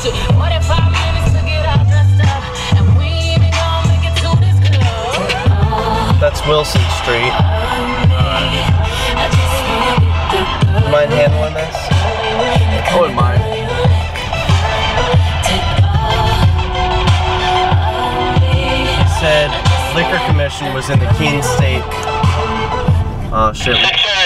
45 minutes to get all dressed up, and we ain't even gonna make it to this club. That's Wilson Street. You mind handling this? I wouldn't mind. He said liquor commission was in the Keene State. Oh shit.